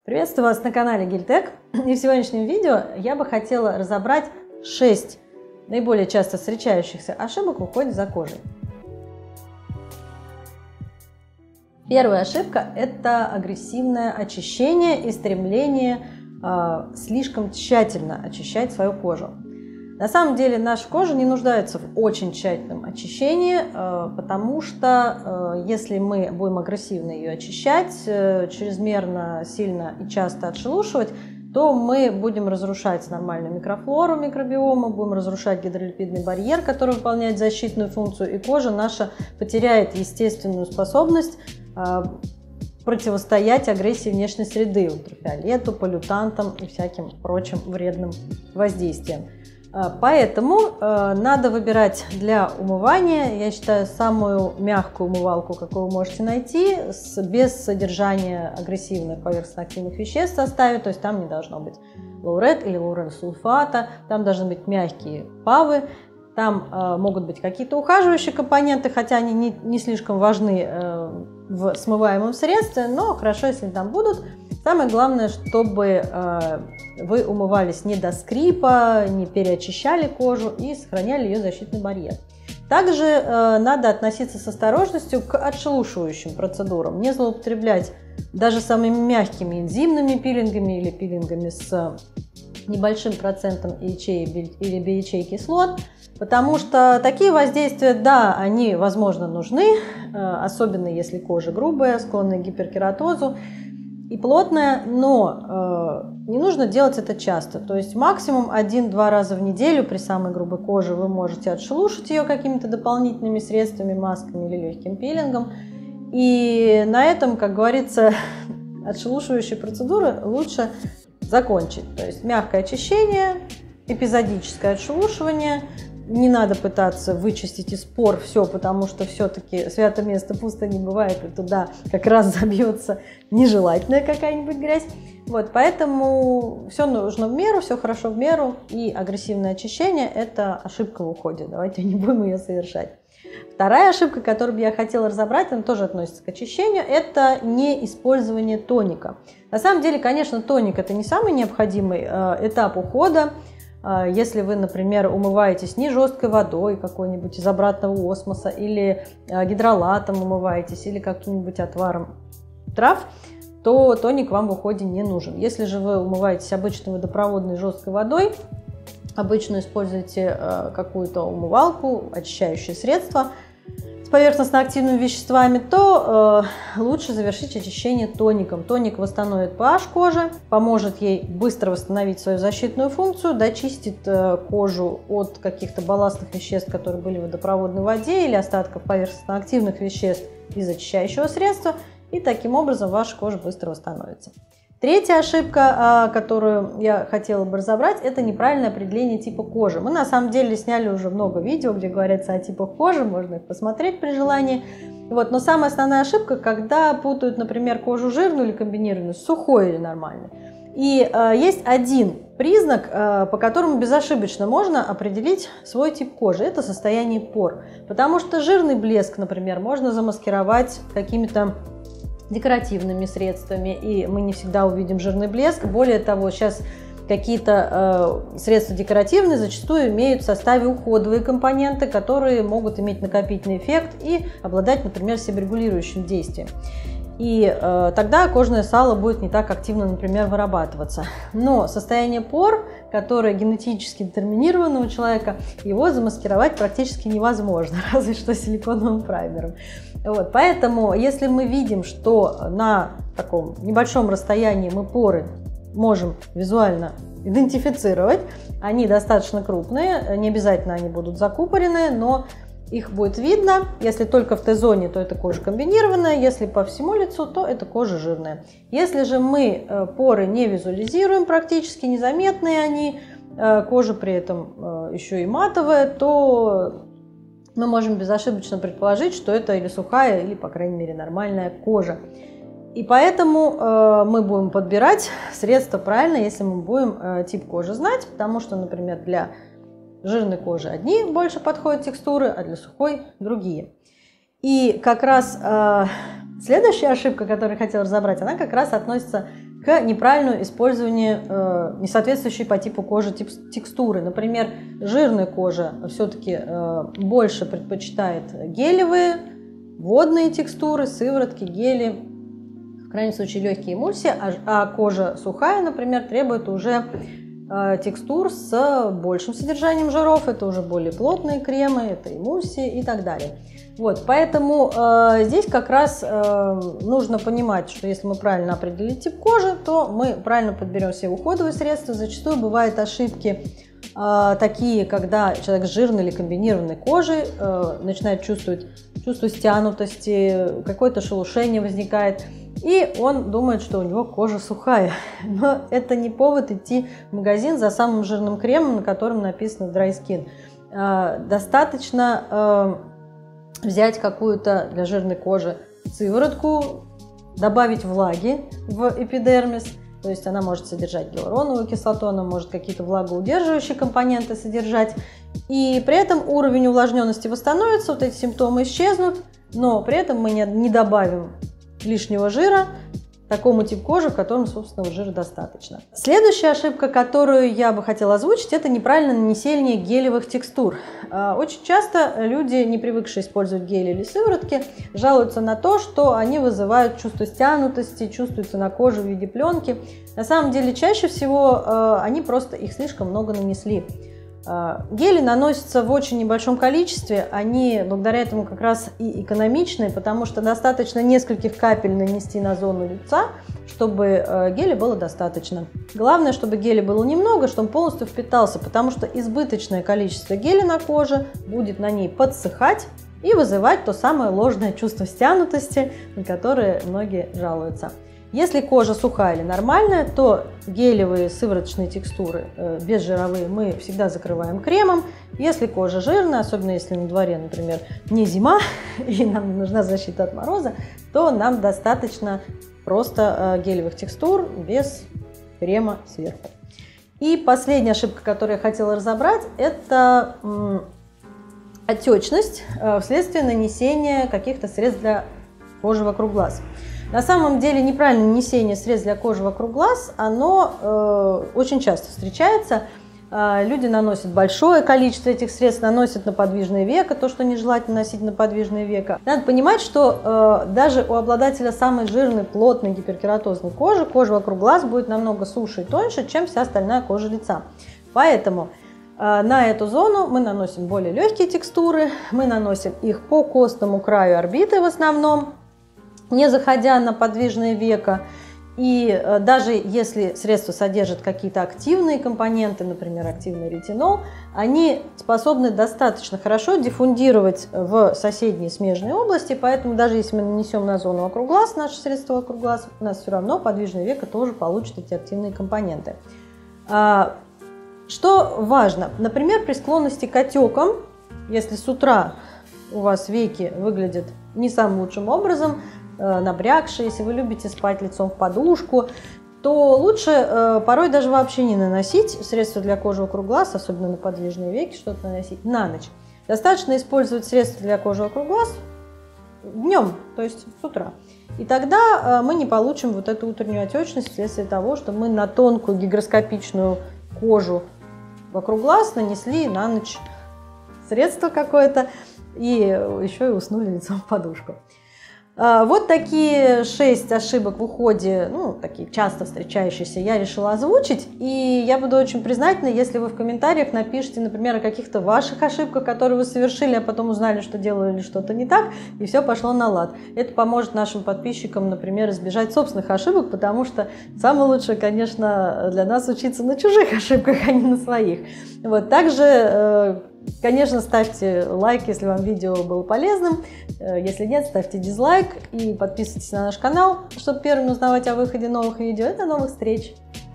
Приветствую вас на канале Гильтек. И в сегодняшнем видео я бы хотела разобрать 6 наиболее часто встречающихся ошибок в уходе за кожей. Первая ошибка – это агрессивное очищение и стремление слишком тщательно очищать свою кожу. На самом деле наша кожа не нуждается в очень тщательном очищении, потому что если мы будем агрессивно ее очищать, чрезмерно сильно и часто отшелушивать, то мы будем разрушать нормальную микрофлору микробиома, будем разрушать гидролипидный барьер, который выполняет защитную функцию, и кожа наша потеряет естественную способность противостоять агрессии внешней среды, ультрафиолету, поллютантам и всяким прочим вредным воздействиям. Поэтому надо выбирать для умывания, я считаю, самую мягкую умывалку, какую вы можете найти, без содержания агрессивных поверхностно-активных веществ в составе, то есть там не должно быть лаурет или лауренсульфата, там должны быть мягкие павы, там могут быть какие-то ухаживающие компоненты, хотя они не слишком важны в смываемом средстве, но хорошо, если там будут. Самое главное, чтобы вы умывались не до скрипа, не переочищали кожу и сохраняли ее защитный барьер. Также надо относиться с осторожностью к отшелушивающим процедурам, не злоупотреблять даже самыми мягкими энзимными пилингами или пилингами с небольшим процентом ИЧ или БИЧ кислот, потому что такие воздействия, да, они, возможно, нужны, особенно если кожа грубая, склонная к гиперкератозу и плотная, но не нужно делать это часто. То есть максимум 1-2 раза в неделю при самой грубой коже вы можете отшелушить ее какими-то дополнительными средствами, масками или легким пилингом. И на этом, как говорится, отшелушивающие процедуры лучше закончить. То есть мягкое очищение, эпизодическое отшелушивание. Не надо пытаться вычистить из пор все, потому что все-таки свято место пусто не бывает, и туда как раз забьется нежелательная какая-нибудь грязь. Вот, поэтому все нужно в меру, все хорошо в меру, и агрессивное очищение – это ошибка в уходе. Давайте не будем ее совершать. Вторая ошибка, которую я хотела разобрать, она тоже относится к очищению, это не использование тоника. На самом деле, конечно, тоник – это не самый необходимый этап ухода. Если вы, например, умываетесь не жесткой водой какой-нибудь из обратного осмоса, или гидролатом умываетесь, или каким-нибудь отваром трав, то тоник вам в уходе не нужен. Если же вы умываетесь обычной водопроводной жесткой водой, обычно используете какую-то умывалку, очищающее средство с поверхностно-активными веществами, то лучше завершить очищение тоником. Тоник восстановит pH кожи, поможет ей быстро восстановить свою защитную функцию, дочистит кожу от каких-то балластных веществ, которые были в водопроводной воде, или остатков поверхностно-активных веществ из очищающего средства, и таким образом ваша кожа быстро восстановится. Третья ошибка, которую я хотела бы разобрать, это неправильное определение типа кожи. Мы на самом деле сняли уже много видео, где говорится о типах кожи, можно их посмотреть при желании. Вот. Но самая основная ошибка, когда путают, например, кожу жирную или комбинированную с сухой или нормальной. И есть один признак, по которому безошибочно можно определить свой тип кожи. Это состояние пор. Потому что жирный блеск, например, можно замаскировать какими-то декоративными средствами, и мы не всегда увидим жирный блеск. Более того, сейчас какие-то средства декоративные зачастую имеют в составе уходовые компоненты, которые могут иметь накопительный эффект и обладать, например, себорегулирующим действием. И тогда кожное сало будет не так активно, например, вырабатываться. Но состояние пор, которое генетически детерминировано у человека, его замаскировать практически невозможно, разве что силиконовым праймером. Вот, поэтому, если мы видим, что на таком небольшом расстоянии мы поры можем визуально идентифицировать, они достаточно крупные, не обязательно они будут закупорены, но их будет видно. Если только в Т-зоне, то это кожа комбинированная, если по всему лицу, то это кожа жирная. Если же мы поры не визуализируем, практически незаметные они, кожа при этом еще и матовая, то мы можем безошибочно предположить, что это или сухая, или, по крайней мере, нормальная кожа. И поэтому мы будем подбирать средства правильно, если мы будем тип кожи знать, потому что, например, для жирной кожи одни больше подходят текстуры, а для сухой другие. И как раз следующая ошибка, которую я хотела разобрать, она как раз относится к неправильному использованию несоответствующей по типу кожи текстуры. Например, жирная кожа все-таки больше предпочитает гелевые, водные текстуры, сыворотки, гели, в крайнем случае легкие эмульсии, а кожа сухая, например, требует уже текстур с большим содержанием жиров, это уже более плотные кремы, это эмульсии и так далее. Вот, поэтому здесь как раз нужно понимать, что если мы правильно определили тип кожи, то мы правильно подберем все уходовые средства. Зачастую бывают ошибки такие, когда человек с жирной или комбинированной кожей начинает чувствовать чувство стянутости, какое-то шелушение возникает, и он думает, что у него кожа сухая. Но это не повод идти в магазин за самым жирным кремом, на котором написано Dry Skin. Достаточно взять какую-то для жирной кожи сыворотку, добавить влаги в эпидермис, то есть она может содержать гиалуроновую кислоту, она может какие-то влагоудерживающие компоненты содержать, и при этом уровень увлажненности восстановится, вот эти симптомы исчезнут, но при этом мы не добавим лишнего жира такому типу кожи, в котором собственного жира достаточно. Следующая ошибка, которую я бы хотела озвучить, это неправильное нанесение гелевых текстур. Очень часто люди, не привыкшие использовать гели или сыворотки, жалуются на то, что они вызывают чувство стянутости, чувствуются на коже в виде пленки. На самом деле, чаще всего они просто их слишком много нанесли. Гели наносятся в очень небольшом количестве, они благодаря этому как раз и экономичны, потому что достаточно нескольких капель нанести на зону лица, чтобы геля было достаточно. Главное, чтобы геля было немного, чтобы он полностью впитался, потому что избыточное количество геля на коже будет на ней подсыхать и вызывать то самое ложное чувство стянутости, на которое многие жалуются. Если кожа сухая или нормальная, то гелевые сывороточные текстуры, безжировые, мы всегда закрываем кремом. Если кожа жирная, особенно если на дворе, например, не зима и нам нужна защита от мороза, то нам достаточно просто гелевых текстур без крема сверху. И последняя ошибка, которую я хотела разобрать, это отечность вследствие нанесения каких-то средств для кожи вокруг глаз. На самом деле неправильное нанесение средств для кожи вокруг глаз, оно очень часто встречается. Люди наносят большое количество этих средств, наносят на подвижное веко, то, что нежелательно носить на подвижное веко. Надо понимать, что даже у обладателя самой жирной, плотной гиперкератозной кожи, кожа вокруг глаз будет намного суше и тоньше, чем вся остальная кожа лица. Поэтому на эту зону мы наносим более легкие текстуры, мы наносим их по костному краю орбиты в основном, не заходя на подвижное веко. И даже если средство содержит какие-то активные компоненты, например, активный ретинол, они способны достаточно хорошо диффундировать в соседние смежные области, поэтому даже если мы нанесем на зону вокруг глаз наше средство вокруг глаз, у нас все равно подвижное веко тоже получит эти активные компоненты. Что важно? Например, при склонности к отекам, если с утра у вас веки выглядят не самым лучшим образом, набрякшие, если вы любите спать лицом в подушку, то лучше порой даже вообще не наносить средства для кожи вокруг глаз, особенно на подвижные веки, что-то наносить на ночь. Достаточно использовать средства для кожи вокруг глаз днем, то есть с утра. И тогда мы не получим вот эту утреннюю отечность вследствие того, что мы на тонкую гигроскопичную кожу вокруг глаз нанесли на ночь средство какое-то и еще и уснули лицом в подушку. Вот такие 6 ошибок в уходе, такие часто встречающиеся, я решила озвучить. И я буду очень признательна, если вы в комментариях напишите, например, о каких-то ваших ошибках, которые вы совершили, а потом узнали, что делали что-то не так, и все пошло на лад. Это поможет нашим подписчикам, например, избежать собственных ошибок, потому что самое лучшее, конечно, для нас учиться на чужих ошибках, а не на своих. Вот. Также, конечно, ставьте лайк, если вам видео было полезным. Если нет, ставьте дизлайк и подписывайтесь на наш канал, чтобы первым узнавать о выходе новых видео. До новых встреч!